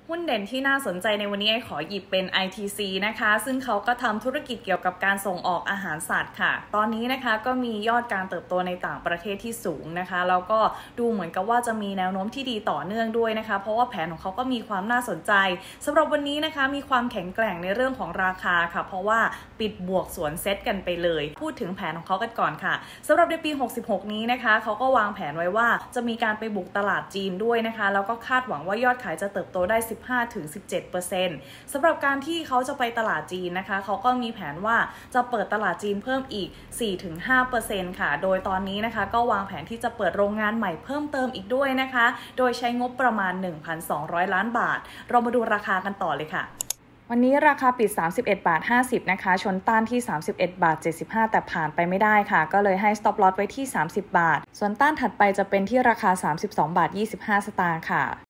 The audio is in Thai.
หุ้นเด่นที่น่าสนใจในวันนี้ขอหยิบเป็น ITC นะคะซึ่งเขาก็ทำธุรกิจเกี่ยวกับการส่งออกอาหารสัตว์ค่ะตอนนี้นะคะก็มียอดการเติบโตในต่างประเทศที่สูงนะคะแล้วก็ดูเหมือนกับว่าจะมีแนวโน้มที่ดีต่อเนื่องด้วยนะคะเพราะว่าแผนของเขาก็มีความน่าสนใจสำหรับวันนี้นะคะมีความแข็งแกร่งในเรื่องของราคาค่ะเพราะว่าปิดบวกสวนเซตกันไปเลยพูดถึงแผนของเขากันก่อนค่ะสำหรับในปี66นี้นะคะเขาก็วางแผนไว้ว่าจะมีการไปบุกตลาดจีนด้วยนะคะแล้วก็คาดหวังว่ายอดขายจะเติบโตได้15-17% สำหรับการที่เขาจะไปตลาดจีนนะคะเขาก็มีแผนว่าจะเปิดตลาดจีนเพิ่มอีก 4-5% ค่ะโดยตอนนี้นะคะก็วางแผนที่จะเปิดโรงงานใหม่เพิ่มเติมอีกด้วยนะคะโดยใช้งบประมาณ 1,200 ล้านบาทเรามาดูราคากันต่อเลยค่ะวันนี้ราคาปิด 31.50 นะคะชนต้านที่ 31.75 แต่ผ่านไปไม่ได้ค่ะก็เลยให้ stop loss ไว้ที่ 30 บาทส่วนต้านถัดไปจะเป็นที่ราคา 32.25 สตางค์ค่ะ